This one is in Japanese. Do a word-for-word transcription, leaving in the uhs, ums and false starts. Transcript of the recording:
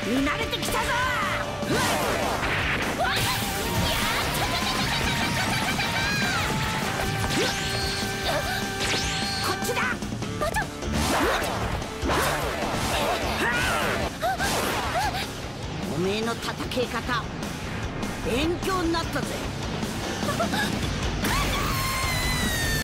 見慣れてきたぞ。こっちだ。おめえの戦い方勉強になったぜ。